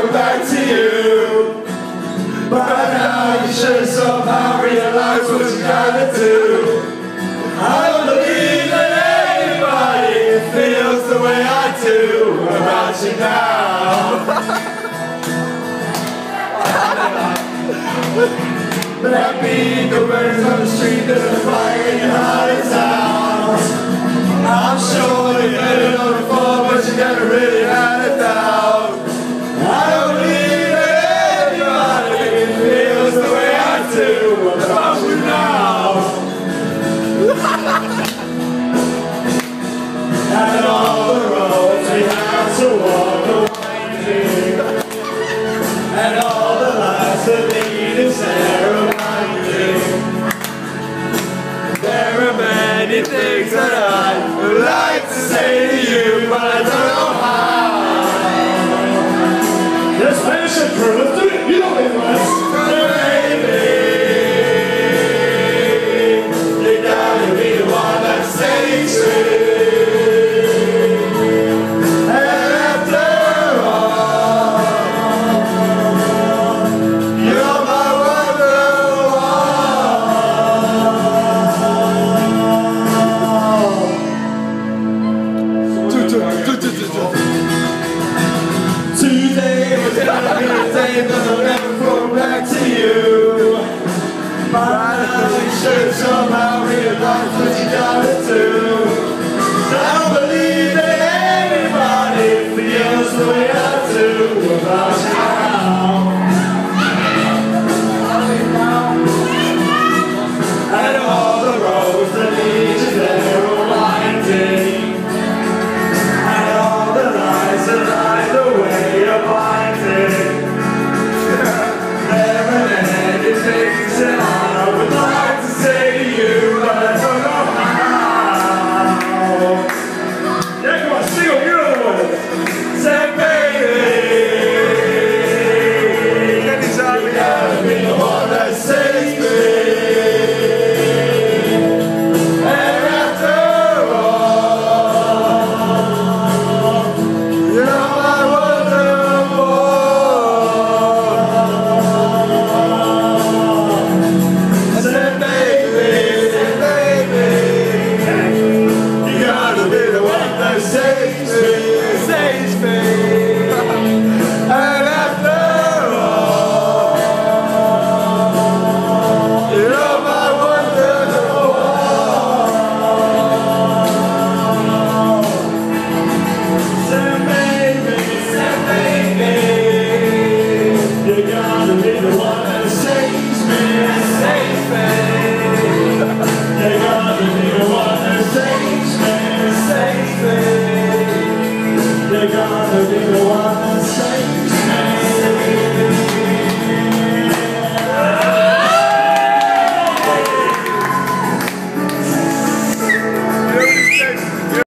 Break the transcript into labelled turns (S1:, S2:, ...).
S1: coming back to you. But now you should somehow realize what you gotta do. I don't believe that anybody feels the way I do about you now. But I beat the birds on the street that are fire in your heart is out. I'm sure you had it on the floor, but you never really had a doubt. I don't believe that anybody feels the way I do about you now. And all the roads we have to walk are winding, and all the lives that lead us there are winding. There are many things that I would like to say to you, but I don't know how.
S2: Yes, Spanish crew, let's do it! You know it,
S1: Baby, you gotta be the one that saves me. Today was gonna be a day that I'll never go back to you. By now you should somehow realize what you gotta do. I don't believe that anybody feels the way